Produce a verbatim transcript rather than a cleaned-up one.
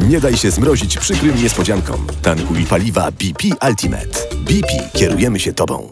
Nie daj się zmrozić przykrym niespodziankom. Tankuj paliwa B P Ultimate. B P. Kierujemy się Tobą.